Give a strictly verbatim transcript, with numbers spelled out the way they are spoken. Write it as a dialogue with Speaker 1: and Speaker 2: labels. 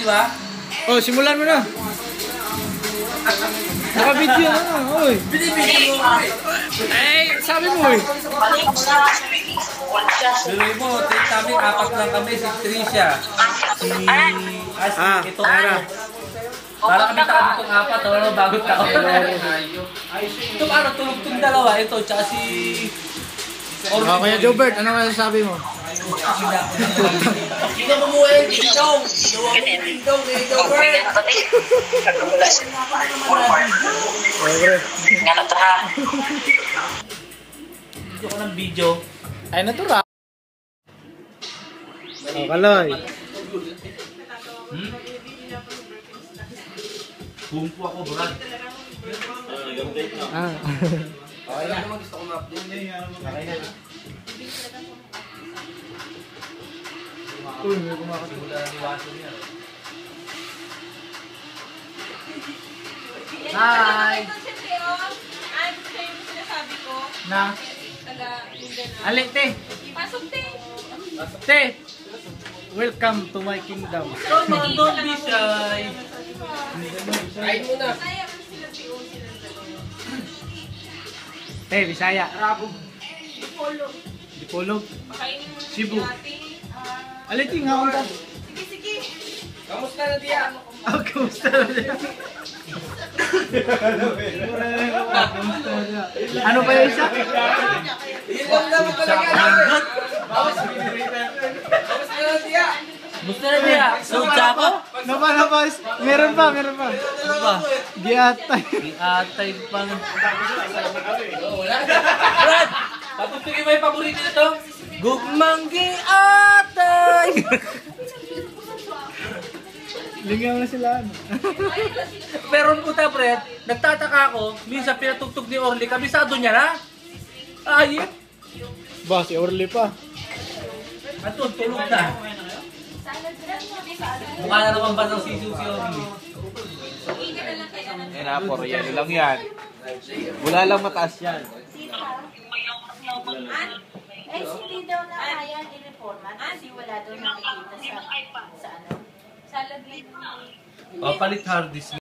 Speaker 1: ba?
Speaker 2: Oh, simulan mo na. Naka-video na, oy.
Speaker 1: Binibigyan mo.
Speaker 2: Eh, sabi mo eh.
Speaker 1: Biloy mo, trip namin, apat lang kami, si Tricia. Si...
Speaker 2: Ah,
Speaker 1: ito
Speaker 2: Tara.
Speaker 1: Para kami tayo itong apat, wala bago tao. Ito ano, tulog itong dalawa, ito, tsaka si...
Speaker 2: Oh, Kuya Jobert, ano masasabi mo?
Speaker 1: Hindi mo mo yung dingdong! Dingdong, dingdong, Jobert!
Speaker 3: Nga na to ha.
Speaker 1: Video ko ng video.
Speaker 2: Ay, natura. Oh, Kaloy.
Speaker 1: Hmm? Bumpo ako, Brad.
Speaker 2: Ah.
Speaker 1: Okay na naman, gusto ko ma-update. Okay na.
Speaker 2: Uy, may kumakasal.
Speaker 1: Wala na iwasan niya.
Speaker 2: Hi!
Speaker 4: Ano sa'yo yung sinasabi ko?
Speaker 2: Na?
Speaker 4: Taga Mindanao.
Speaker 2: Ali, te.
Speaker 4: Pasok, te.
Speaker 2: Te. Welcome to my kingdom.
Speaker 1: Don't man, don't be shy. Kain mo na.
Speaker 4: Kaya mo sila P O sila dalawa.
Speaker 2: Te, Bisaya.
Speaker 4: Polo.
Speaker 2: Dipolog.
Speaker 4: Pakainin mo na
Speaker 2: Cebu.
Speaker 4: si ate. Ah,
Speaker 2: Ali, ting, haon ka.
Speaker 4: sige, sige.
Speaker 1: Kamusta na, Tia?
Speaker 2: Oh, kamusta na niya? Kamusta na niya? Ano pa yung isa?
Speaker 1: Yun lang naman talaga. Kamusta na, Tia? Kamusta na, Tia? Soja ako?
Speaker 2: Napa, napa. Meron pa, meron pa.
Speaker 1: Ano ba?
Speaker 2: Giatay.
Speaker 1: Atay pang... Brad! Papagpigay mo yung paborito nito? Gugmanggi atay!
Speaker 2: Lingaw na sila, ano?
Speaker 1: Pero puta, Brad, nagtataka ako, minsan pinatugtog ni Orly, kabisado niya na. Ayip!
Speaker 2: Ba, si Orly pa.
Speaker 1: Anton, tulog na. Mukha na naman basang sisiw si Orly.
Speaker 4: Iga na lang kayo.
Speaker 5: Eh na, for yan lang yan. Wala lang mataas yan.
Speaker 6: Eh, hindi daw na kaya i-reformat kasi wala daw nakikita sa, sa ano.
Speaker 4: Salad lang.
Speaker 1: Oh, palit hard disk.